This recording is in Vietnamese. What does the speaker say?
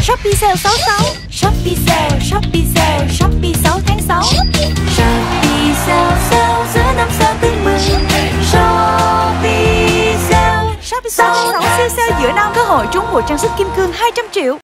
Shopee sale 66. Shopee sale, Shopee sale, Shopee 6 tháng 6. Shopee sale giữa năm sao tưng bừng. Shopee sale, Shopee 6 siêu sale giữa năm, cơ hội trúng một trang sức kim cương 200 triệu.